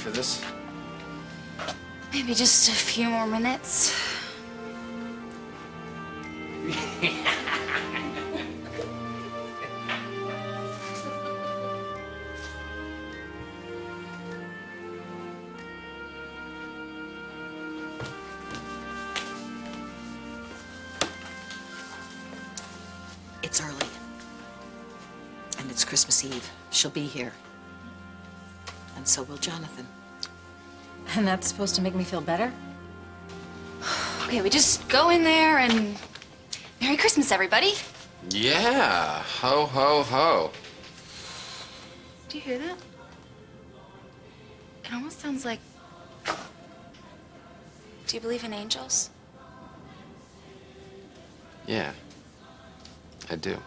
for this? Maybe just a few more minutes. It's early. And it's Christmas Eve. She'll be here. And so will Jonathan. And that's supposed to make me feel better? Okay, we just go in there and... Merry Christmas, everybody. Yeah, ho, ho, ho. Do you hear that? It almost sounds like... Do you believe in angels? Yeah, I do.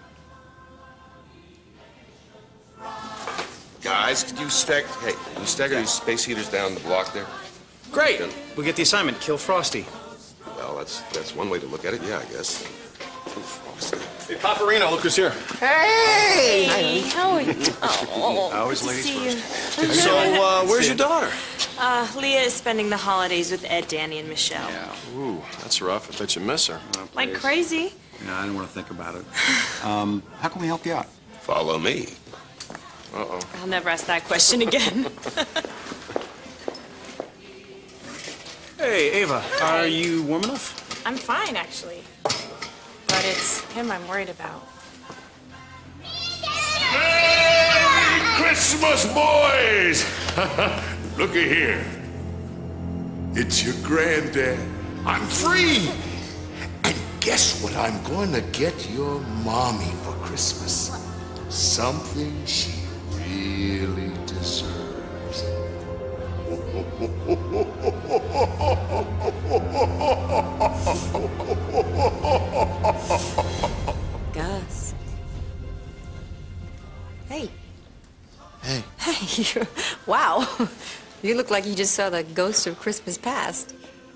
Guys, could you stagger these space heaters down the block there? Great. We'll get the assignment. Kill Frosty. Well, that's one way to look at it, yeah, I guess. Kill Frosty. Hey, Paparino, look who's here. Hey, how are you? Oh, Always good to ladies see you. first. So, where's your daughter? Leah is spending the holidays with Ed, Danny, and Michelle. Yeah. Ooh, that's rough. I bet you miss her. Like crazy. No, I didn't want to think about it. How can we help you out? Follow me. Uh-oh. I'll never ask that question again. Hey, Ava, are you warm enough? I'm fine, actually. But it's him I'm worried about. Merry Christmas, boys! Looky here. It's your granddad. I'm free. And guess what I'm going to get your mommy for Christmas? Something she really deserves. Gus. Hey. Hey. Hey, wow. You look like you just saw the ghost of Christmas past.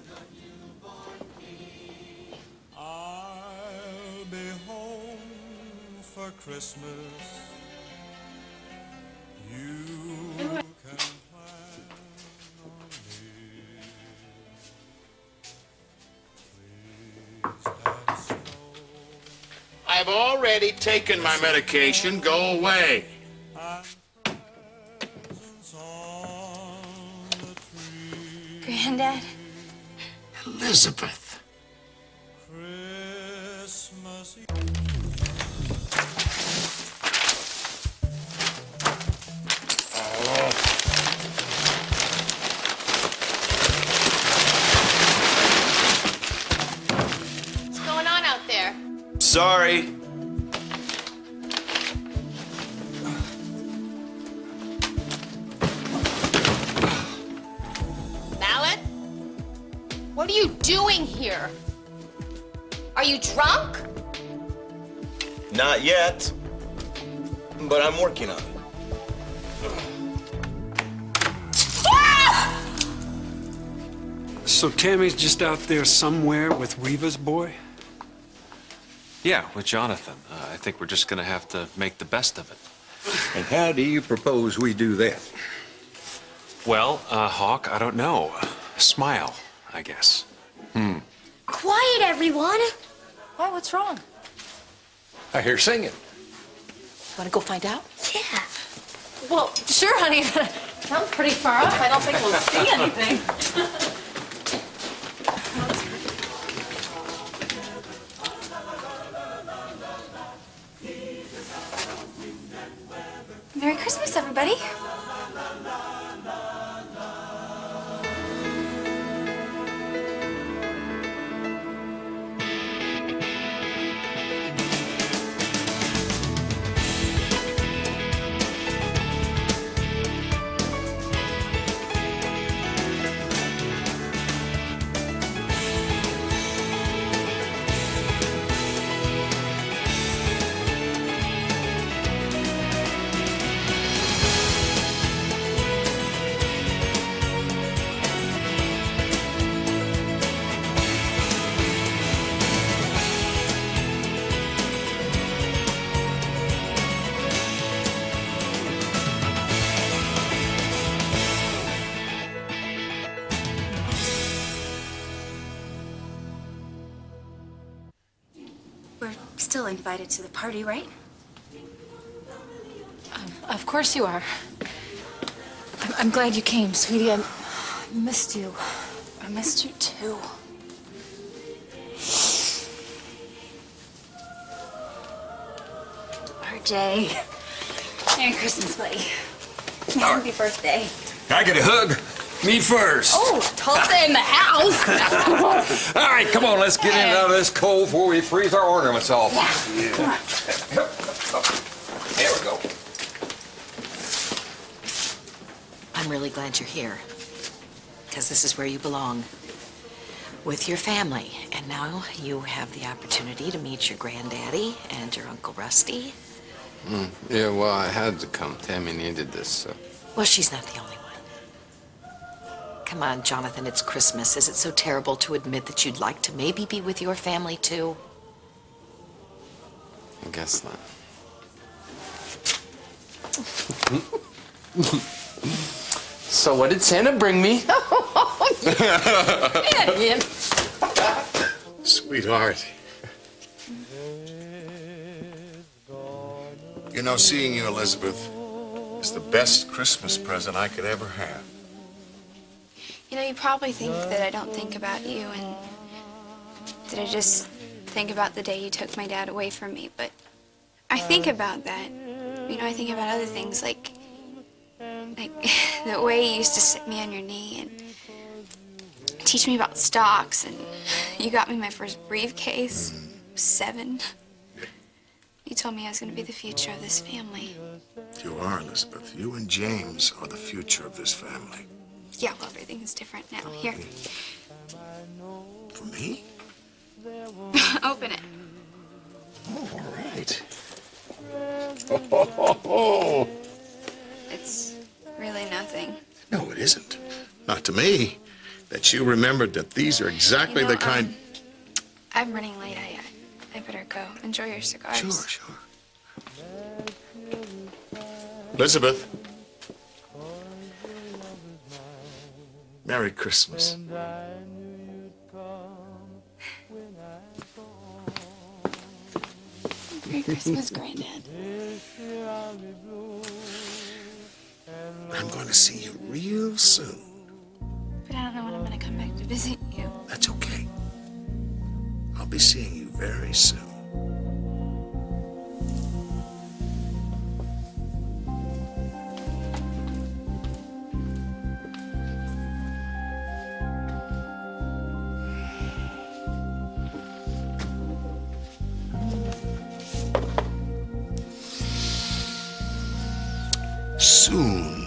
I'll be home for Christmas. You can plan on me. Please have snow. I've already taken my medication. Go away. Presents on the tree. Granddad? Elizabeth. Christmas Eve. What's going on out there? Sorry. Mallet? What are you doing here? Are you drunk? Not yet, but I'm working on it. So Tammy's just out there somewhere with Reva's boy? Yeah, with Jonathan. I think we're just gonna have to make the best of it. And how do you propose we do that? Well, Hawk, I don't know. Smile, I guess. Quiet, everyone. Why? What's wrong? I hear singing. Want to go find out? Yeah. Well, sure, honey. Sounds pretty far off. I don't think we'll see anything. Merry Christmas, everybody. still invited to the party, right? Of course you are. I'm glad you came, sweetie. I missed you. I missed you too. RJ. Merry Christmas, buddy. Happy birthday. I get a hug. Me first. Oh, Tulsa in the house. All right, come on, let's get in and out of this cold before we freeze our ornaments off. Yeah. Come on. There we go. I'm really glad you're here, because this is where you belong, with your family. And now you have the opportunity to meet your granddaddy and your Uncle Rusty. Yeah, well, I had to come. Tammy needed this, so. Well, she's not the only one. Come on, Jonathan, it's Christmas. Is it so terrible to admit that you'd like to maybe be with your family, too? I guess not. So what did Santa bring me? Yeah. Sweetheart. You know, seeing you, Elizabeth, is the best Christmas present I could ever have. You know, you probably think that I don't think about you and that I just think about the day you took my dad away from me, but I think about that. You know, I think about other things like the way you used to sit me on your knee and teach me about stocks, and you got me my first briefcase, 7. You told me I was going to be the future of this family. You are, Elizabeth. You and James are the future of this family. Yeah, well, everything's different now. Here. For me? Open it. Oh, all right. Oh. It's really nothing. No, it isn't. Not to me. That you remembered that these are exactly the kind... I'm running late. I better go. Enjoy your cigars. Sure. Elizabeth. Merry Christmas. Merry Christmas, Granddad. I'm going to see you real soon. But I don't know when I'm going to come back to visit you. That's okay. I'll be seeing you very soon. Soon.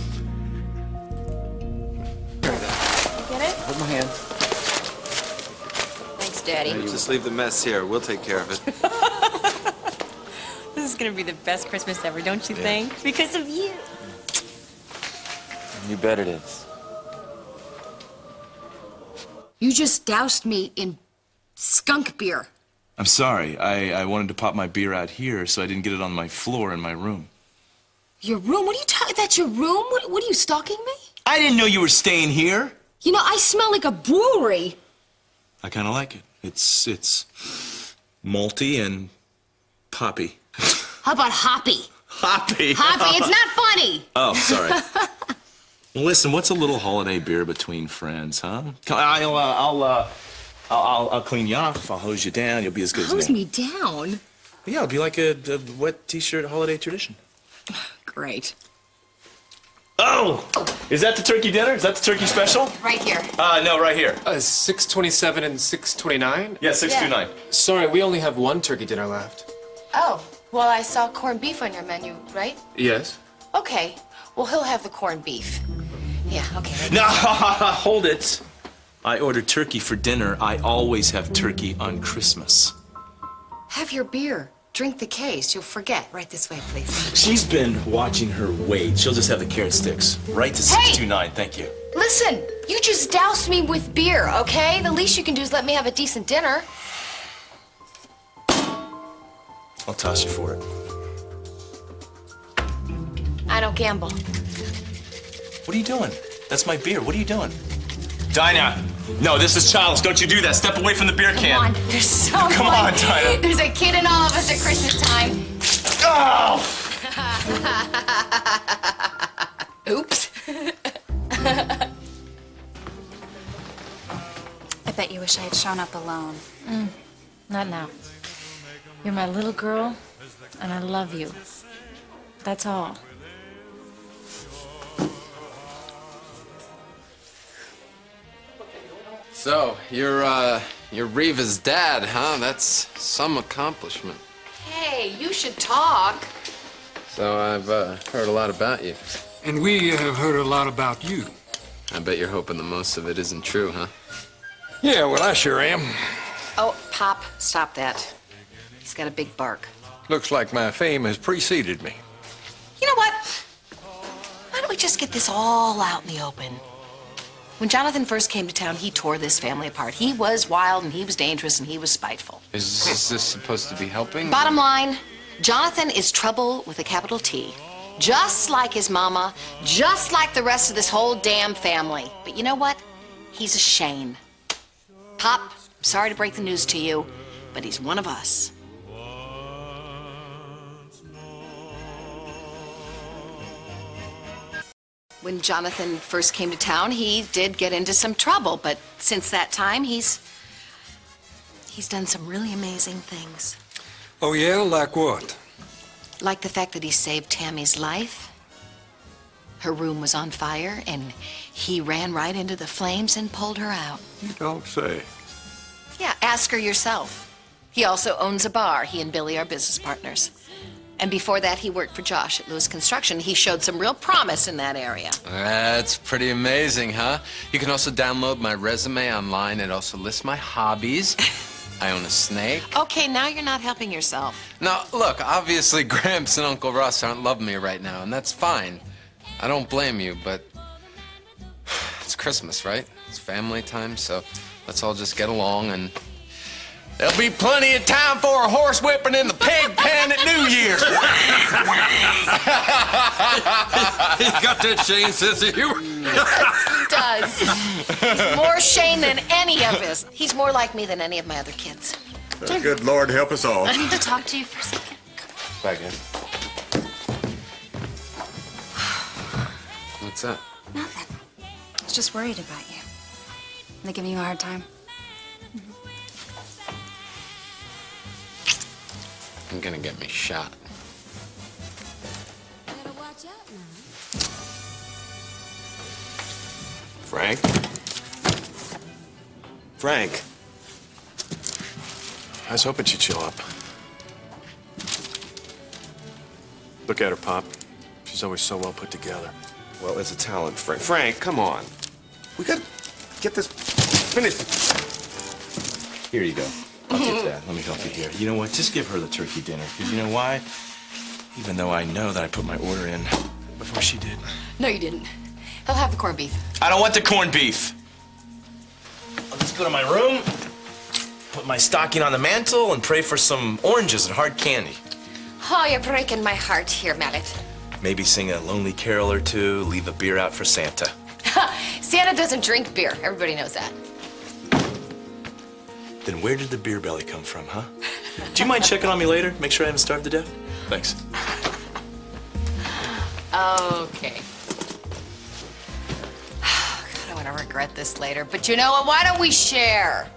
Get it? Hold my hand. Thanks, Daddy. Just leave the mess here. We'll take care of it. This is gonna be the best Christmas ever, don't you think? Because of you. You bet it is. You just doused me in skunk beer. I'm sorry. I wanted to pop my beer out here, so I didn't get it on my floor in my room. Your room? What are you talking? That's your room? What are you stalking me? I didn't know you were staying here. You know, I smell like a brewery. I kind of like it. It's malty and poppy. How about hoppy? Hoppy? Hoppy, it's not funny. Oh, sorry. Well, listen, what's a little holiday beer between friends, huh? I'll clean you off. I'll hose you down. You'll be as good as me. Hose me down? Yeah, it'll be like a wet T-shirt holiday tradition. Great. Oh! Is that the turkey dinner? Is that the turkey special? Right here. No, right here. 627 and 629? Yeah, 629. Sorry, we only have one turkey dinner left. Oh, well, I saw corned beef on your menu, right? Yes. Okay. Well, he'll have the corned beef. Yeah, okay. No, hold it. I ordered turkey for dinner. I always have turkey on Christmas. Have your beer. Drink the case. You'll forget. Right this way, please. She's been watching her weight. She'll just have the carrot sticks. Right to 629. Thank you. Listen, you just doused me with beer, okay? The least you can do is let me have a decent dinner. I'll toss you for it. I don't gamble. What are you doing? That's my beer. What are you doing? Dinah! No, this is childish. Don't you do that. Step away from the beer can. Come on, there's so Come on, much. Dinah. There's a kid in all of us at Christmas time. Oh! Oops. I bet you wish I had shown up alone. Not now. You're my little girl, and I love you. That's all. So, you're Reva's dad, huh? That's some accomplishment. Hey, you should talk. So I've heard a lot about you. And we have heard a lot about you. I bet you're hoping the most of it isn't true, huh? Yeah, well, I sure am. Oh, Pop, stop that. He's got a big bark. Looks like my fame has preceded me. You know what? Why don't we just get this all out in the open? When Jonathan first came to town, he tore this family apart. He was wild, and he was dangerous, and he was spiteful. Is this supposed to be helping? Bottom line, Jonathan is trouble with a capital T. Just like his mama, just like the rest of this whole damn family. But you know what? He's a Shane. Pop, I'm sorry to break the news to you, but he's one of us. When Jonathan first came to town, he did get into some trouble, but since that time, he's done some really amazing things. Oh, yeah? Like what? Like the fact that he saved Tammy's life. Her room was on fire, and he ran right into the flames and pulled her out. You don't say. Yeah, ask her yourself. He also owns a bar. He and Billy are business partners. And before that, he worked for Josh at Lewis Construction. He showed some real promise in that area. That's pretty amazing, huh? You can also download my resume online. It also lists my hobbies. I own a snake. Okay, now you're not helping yourself. Now, look, obviously Gramps and Uncle Russ aren't loving me right now, and that's fine. I don't blame you, but it's Christmas, right? It's family time, so let's all just get along, and there'll be plenty of time for a horse whipping in the pig pen at New Year. He's got that Shane sense of humor. Yes, he does. He's more Shane than any of us. He's more like me than any of my other kids. Good Lord help us all. I need to talk to you for a second. Back in. What's up? Nothing. I was just worried about you. Are they giving you a hard time? You're gonna get me shot. Frank? Frank? I was hoping she'd show up. Look at her, Pop. She's always so well put together. Well, it's a talent, Frank. Frank, come on. We gotta get this finished. Here you go. I'll take that. Let me help you here. You know what? Just give her the turkey dinner. Because you know why? Even though I know that I put my order in before she did. No, you didn't. He'll have the corned beef. I don't want the corned beef. I'll just go to my room, put my stocking on the mantle, and pray for some oranges and hard candy. Oh, you're breaking my heart here, Mallet. Maybe sing a lonely carol or two, leave a beer out for Santa. Santa doesn't drink beer. Everybody knows that. Then where did the beer belly come from, huh? Do you mind checking on me later? Make sure I haven't starved to death? Thanks. Okay. God, I want to regret this later. But you know what? Why don't we share?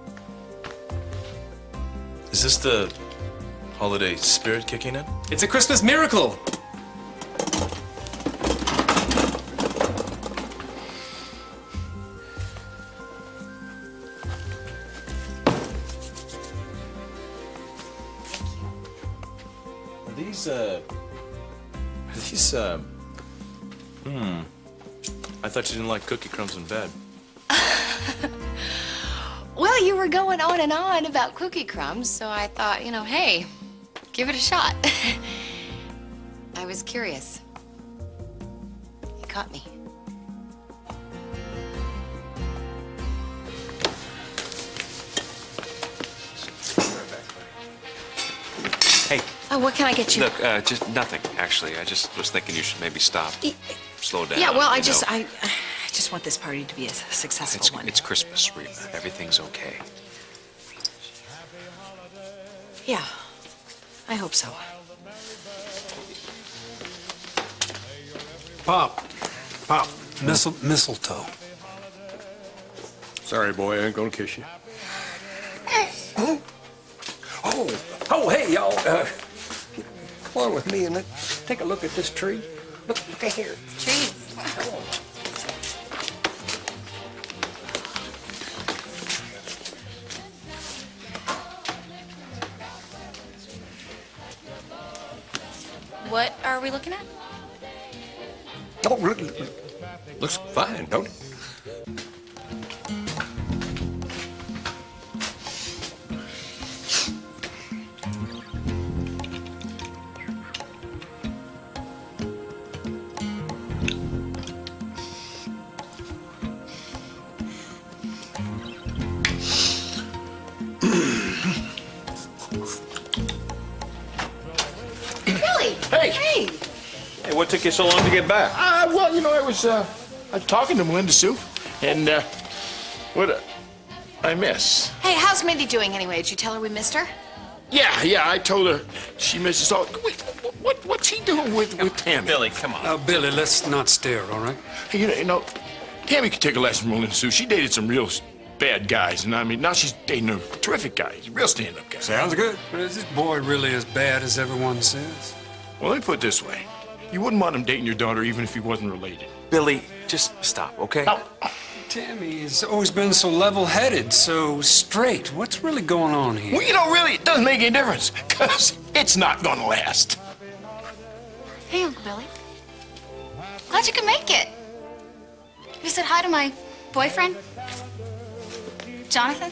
Is this the holiday spirit kicking in? It's a Christmas miracle. I thought you didn't like cookie crumbs in bed. Well, you were going on and on about cookie crumbs, so I thought, you know, hey, give it a shot. I was curious. You caught me. Hey. Oh, what can I get you? Look, just nothing, actually. I just was thinking you should maybe stop. Slow down. Yeah, well, I you just know. just want this party to be a successful one. It's Christmas, Rita. Everything's okay. Yeah, I hope so. Pop, mistletoe. Sorry, boy, I ain't gonna kiss you. Oh, hey, y'all. Come on with me and let's take a look at this tree. Look at here. Trees. What are we looking at? Oh, looks fine, don't it? Hey! Hey, what took you so long to get back? Well, you know, I was talking to Melinda Sue, and I miss. Hey, how's Mindy doing anyway? Did you tell her we missed her? Yeah, I told her she misses all. Wait, what's he doing with Tammy? Billy, come on. Billy, let's not stare, all right? Hey, you know, Tammy could take a lesson from Melinda Sue. She dated some real bad guys, and I mean, now she's dating a terrific guy. He's a real stand-up guy. Sounds good. But is this boy really as bad as everyone says? Well, let me put it this way. You wouldn't want him dating your daughter even if he wasn't related. Billy, just stop, okay? No. Tammy has always been so level-headed, so straight. What's really going on here? Well, you know, really, it doesn't make any difference, because it's not gonna last. Hey, Uncle Billy. Glad you could make it. You said hi to my boyfriend, Jonathan.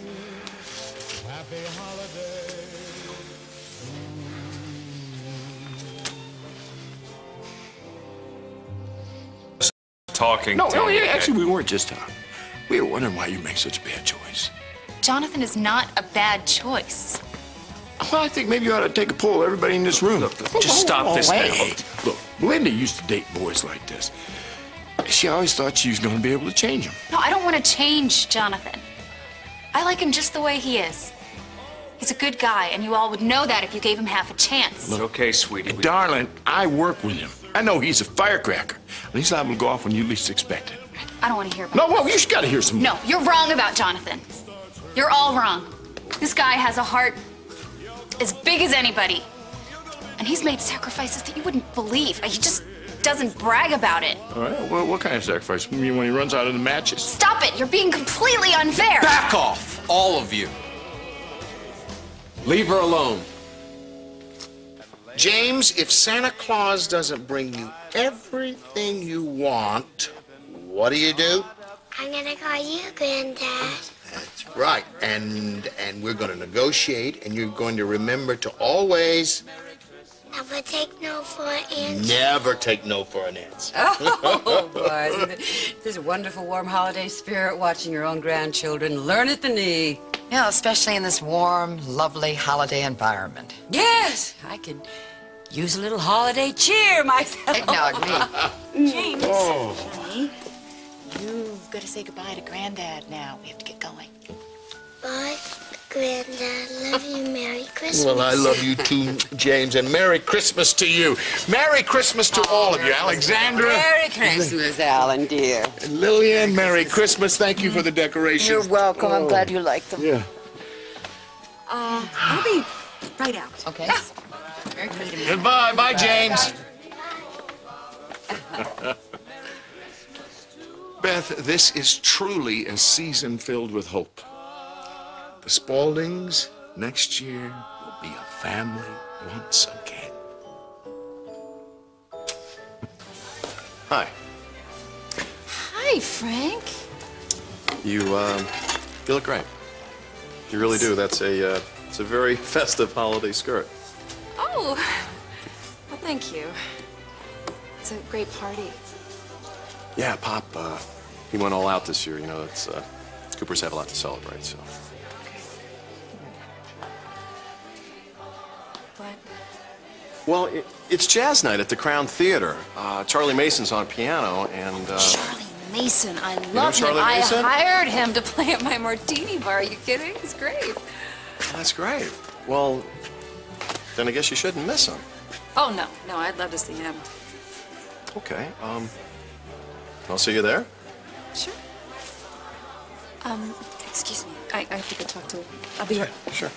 Talking. No, yeah, actually, we weren't just talking. We were wondering why you make such a bad choice. Jonathan is not a bad choice. Well, I think maybe you ought to take a poll of everybody in this room. Look, just stop this now. Look, Linda used to date boys like this. She always thought she was going to be able to change him. No, I don't want to change Jonathan. I like him just the way he is. He's a good guy, and you all would know that if you gave him half a chance. Look, okay, sweetie. Darling, I work with him. I know he's a firecracker. And he's liable to go off when you least expect it. I don't want to hear about No, it. well, you got to hear some. No, you're wrong about Jonathan. You're all wrong. This guy has a heart as big as anybody. And he's made sacrifices that you wouldn't believe. He just doesn't brag about it. All right, well, what kind of sacrifice? You mean when he runs out of the matches? Stop it! You're being completely unfair. Back off, all of you. Leave her alone. James, if Santa Claus doesn't bring you everything you want, what do? I'm gonna call you Granddad. That's right. And we're going to negotiate, and you're going to remember to always Never take no for an answer. never take no for an answer. Oh, boy. Isn't it this wonderful, warm holiday spirit watching your own grandchildren learn at the knee? Yeah, especially in this warm, lovely holiday environment. Yes, I could use a little holiday cheer myself. Eggnog me. James. Oh. Honey, you've got to say goodbye to Granddad now. We have to get going. Bye, Granddad. Love you. Merry Christmas. Well, I love you too, James, and Merry Christmas to you. Merry Christmas to all of you. Alexandra. Merry Christmas, Alan, dear. And Lillian, Merry Christmas. Thank you for the decorations. You're welcome. I'm glad you like them. Yeah. I'll be right out. Okay. Merry Christmas. Goodbye. Bye, James. Beth, this is truly a season filled with hope. The Spauldings next year will be a family once again. Hi. Hi, Frank. You look great. You really do. It's a very festive holiday skirt. Oh, well, thank you. It's a great party. Yeah, Pop, he went all out this year. You know, it's Coopers have a lot to celebrate, so. What? Well, it's jazz night at the Crown Theater. Charlie Mason's on piano, and Charlie Mason, I know love him. Charlotte I Mason? hired him to play at my martini bar. Are you kidding? He's great. That's great. Well, then I guess you shouldn't miss him. Oh, no. No, I'd love to see him. Okay, I'll see you there. Sure. Excuse me. I have to go talk to him. I'll be right. Sure.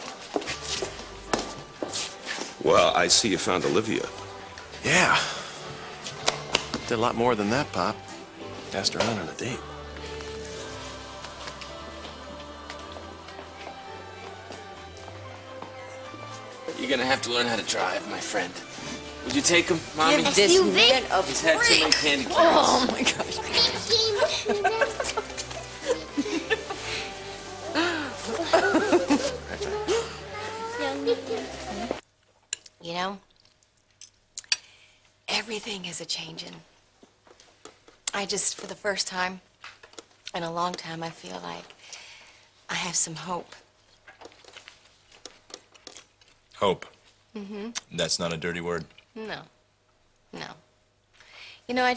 Well, I see you found Olivia. Yeah. Did a lot more than that, Pop. Asked her out on a date. You're gonna have to learn how to drive, my friend. Would you take him, Mommy? Give this man a He's had too many candy canes. Oh, my gosh. You know, everything is a-changin'. I just, for the first time in a long time, I feel like I have some hope. Hope. Mm-hmm. That's not a dirty word. No. No. You know, I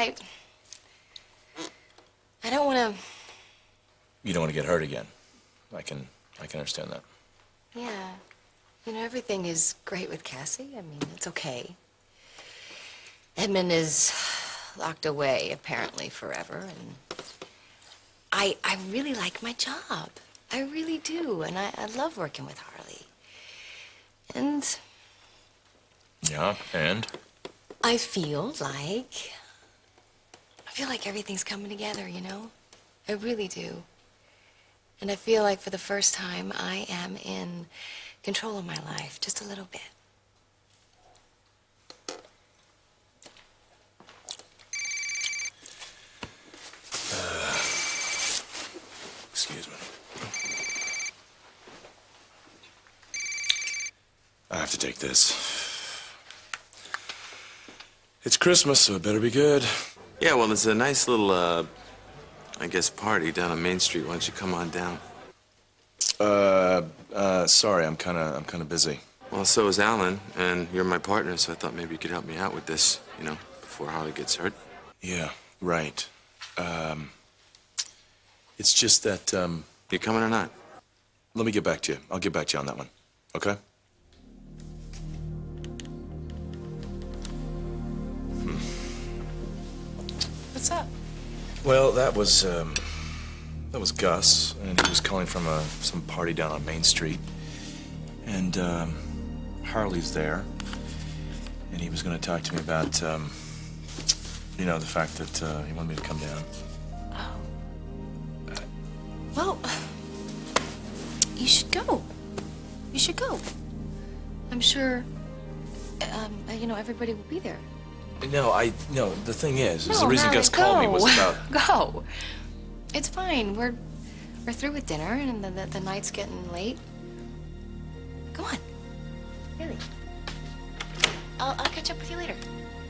don't want to... You don't want to get hurt again. I can understand that. Yeah. You know, everything is great with Cassie. I mean, it's okay. Edmund is locked away, apparently, forever, and I really like my job. I really do, and I love working with Harley. And Yeah, and? I feel like everything's coming together, you know? I really do. And I feel like for the first time, I am in control of my life, just a little bit. Excuse me. I have to take this. It's Christmas, so it better be good. Yeah, well, it's a nice little, I guess, party down on Main Street. Why don't you come on down? Sorry, I'm kind of busy. Well, so is Alan, and you're my partner, so I thought maybe you could help me out with this, you know, before Harley gets hurt. Yeah, right. It's just that, You coming or not? Let me get back to you. I'll get back to you on that one, okay? What's up? Well, that was Gus, and he was calling from some party down on Main Street. And, Harley's there, and he was going to talk to me about, you know, the fact that, he wanted me to come down. Oh. Well, you should go. You should go. I'm sure, you know, everybody will be there. No, the thing is No, the reason Riley, Gus called me was go. about... Go. It's fine. We're through with dinner, and the night's getting late. Go on. Really. I'll catch up with you later.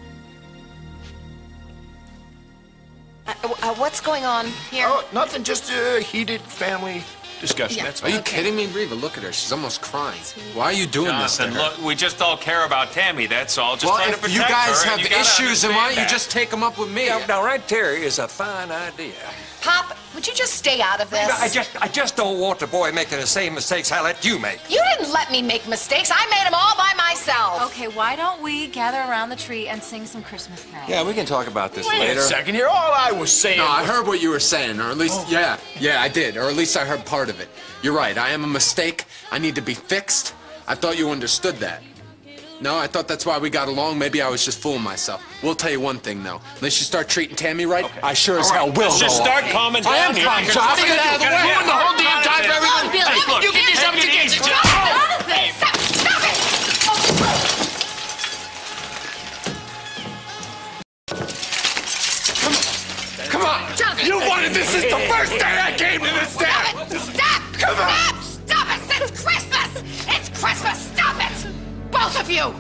What's going on here? Oh, nothing. Just a heated family discussion. Yeah. That's Are all. you kidding me, Reva? Look at her. She's almost crying. Why are you doing this to Jonathan, her? look, we just all care about Tammy, that's all. Just Well, trying to if protect you guys her, and have you gotta issues, then why don't you understand just take them up with me? Now, right there is a fine idea. Pop, would you just stay out of this? I just don't want the boy making the same mistakes I let you make. You didn't let me make mistakes. I made them all by myself. Okay, why don't we gather around the tree and sing some Christmas carols? Yeah, we can talk about this Wait later. a second here. All I was saying. No, I was- heard what you were saying, or at least, yeah, I did, or at least I heard part of it. You're right, I am a mistake. I need to be fixed. I thought you understood that. No, I thought that's why we got along. Maybe I was just fooling myself. We'll tell you one thing, though. Unless you start treating Tammy right, I sure as hell will. Just go start along. calming down. I am here. calm, so I'll get out of the way. Ruin the whole damn time for everyone. Bill, Hey, look, you can do something take it against easy, it. Stop it! Come on. Jonathan. You wanted this since the first day I came to this town. Stop! Come on. Stop it! It's Christmas! It's Christmas! Stop it! Both of you!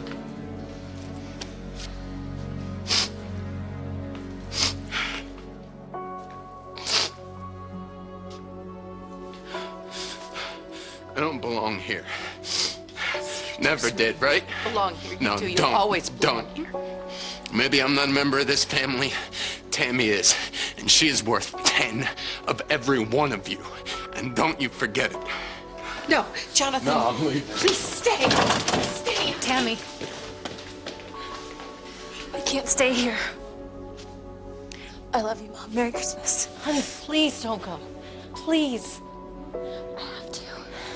I don't belong here. Never did, right? Belong here. No, You don't. always belong Don't. Maybe I'm not a member of this family. Tammy is. And she is worth 10 of every one of you. And don't you forget it. No, Jonathan. No, I'm leaving. Please stay. Stay. Tammy. I can't stay here. I love you, Mom. Merry Christmas. Honey, please don't go. Please. I have to.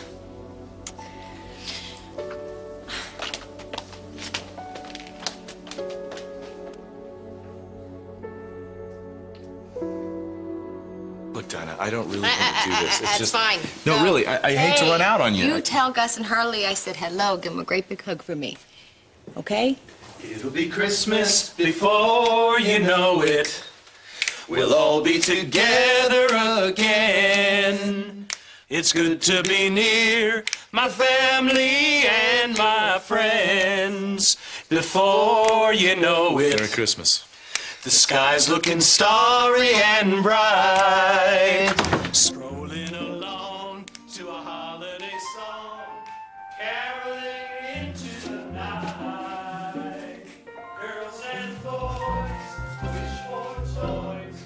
Look, Dinah, I don't really want to do this. It's That's just fine. No, really, I hate to run out on you. You tell Gus and Harley I said hello. Give them a great big hug for me. Okay? It'll be Christmas before you know it. We'll all be together again. It's good to be near my family and my friends. Before you know it. Merry Christmas. The sky's looking starry and bright. Strolling along to a holiday song, caroling into the night. Girls and boys wish for toys.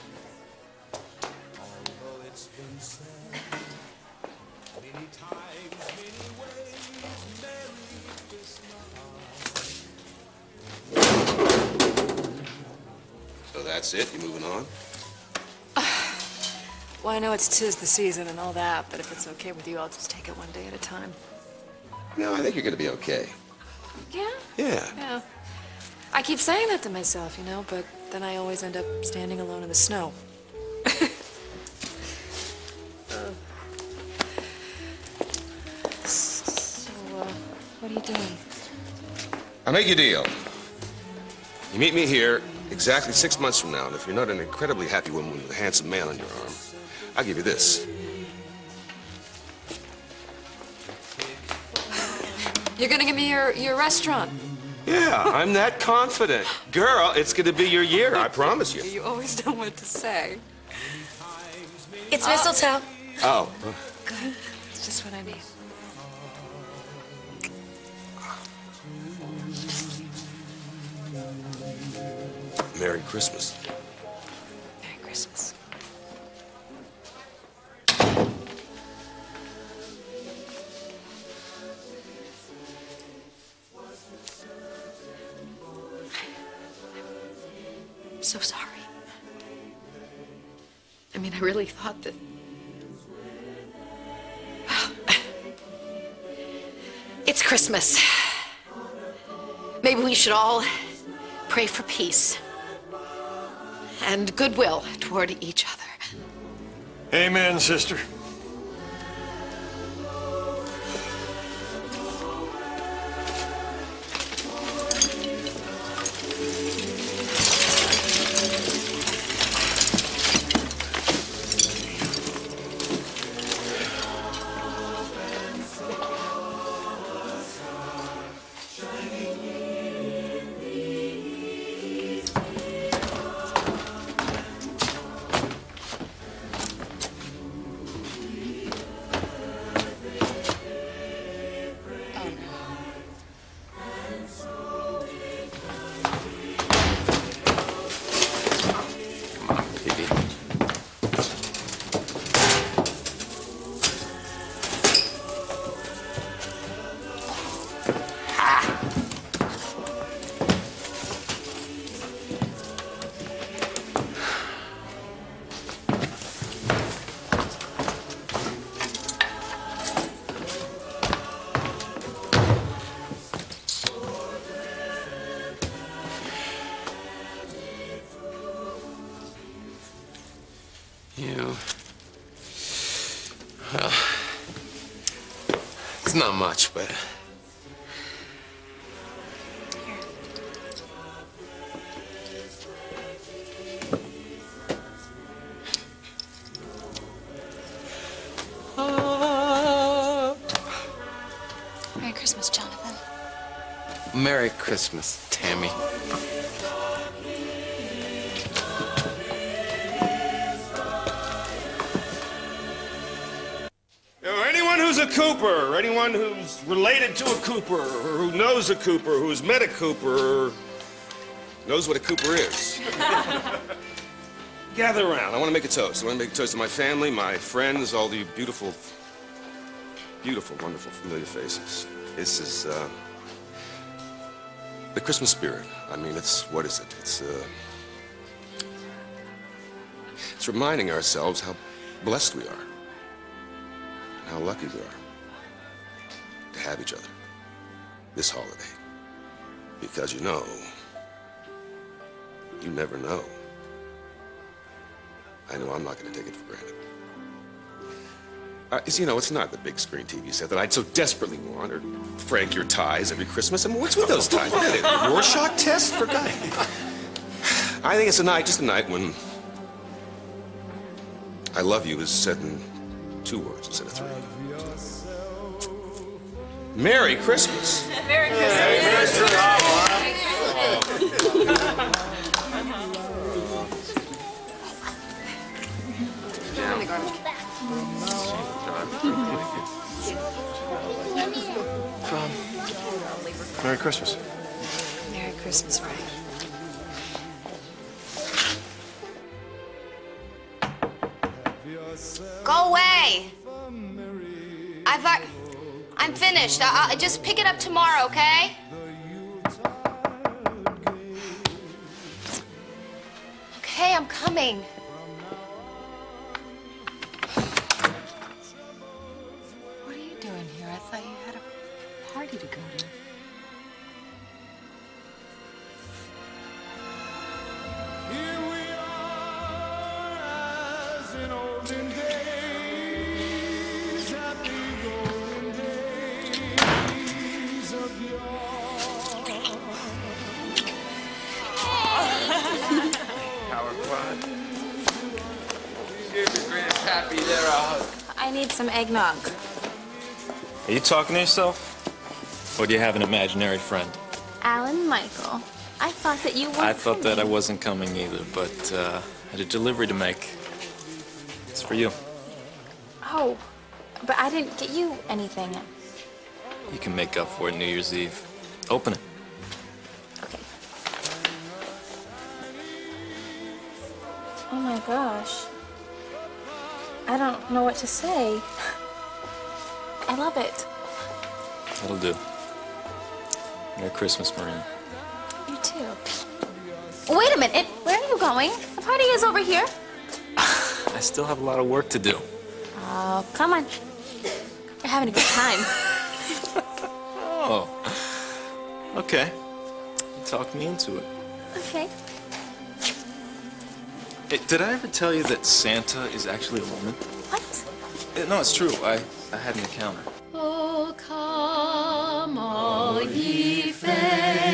Although it's been said many times, many ways, Merry Christmas. So that's it? You moving on? Well, I know it's 'tis the season and all that, but if it's okay with you, I'll just take it one day at a time. No, I think you're gonna be okay. Yeah? Yeah. Yeah. I keep saying that to myself, you know, but then I always end up standing alone in the snow. So, what are you doing? I'll make you a deal. You meet me here exactly 6 months from now, and if you're not an incredibly happy woman with a handsome man on your arm, I'll give you this. You're gonna give me your restaurant. Yeah, I'm that confident. Girl, it's gonna be your year, I promise you. You always know what to say. It's mistletoe. Oh. Good. It's just what I need. Merry Christmas. Merry Christmas. I'm so sorry. I mean, I really thought that... It's Christmas. Maybe we should all pray for peace and goodwill toward each other. Amen, sister. Well, it's not much, but... Merry Christmas, Jonathan. Merry Christmas, Tammy. Anyone who's a Cooper, or anyone who's related to a Cooper, or who knows a Cooper, who's met a Cooper, knows what a Cooper is. gather around. I want to make a toast. I want to make a toast to my family, my friends, all the beautiful, beautiful, wonderful, familiar faces. This is the Christmas spirit. I mean, what is it? It's reminding ourselves how blessed we are and how lucky we are to have each other this holiday. Because you know, you never know. I know I'm not going to take it for granted. You know, it's not the big screen TV set that I'd so desperately want, or frank your ties every Christmas. I mean, what's with those ties? What are they, a Rorschach test? For God. I think it's a night, just a night when I love you is said in 2 words instead of 3. Merry Christmas. Merry Christmas. Merry Merry Christmas. Merry Christmas, Frank. Go away. I'm finished. I'll just pick it up tomorrow, okay? Okay, I'm coming. What are you doing here? I thought you had a party to go to. I need some eggnog. Are you talking to yourself? Or do you have an imaginary friend? Alan Michael, I thought that you were. I thought that I wasn't coming either, but I had a delivery to make. It's for you. Oh, but I didn't get you anything. You can make up for it New Year's Eve. Open it. Oh my gosh. I don't know what to say. I love it. That'll do. Merry Christmas, Marina. You too. Wait a minute. Where are you going? The party is over here. I still have a lot of work to do. Oh, come on. You're having a good time. Oh. Okay. You talked me into it. Okay. Hey, did I ever tell you that Santa is actually a woman? What? No, it's true. I had an encounter. Oh, come, all ye fair.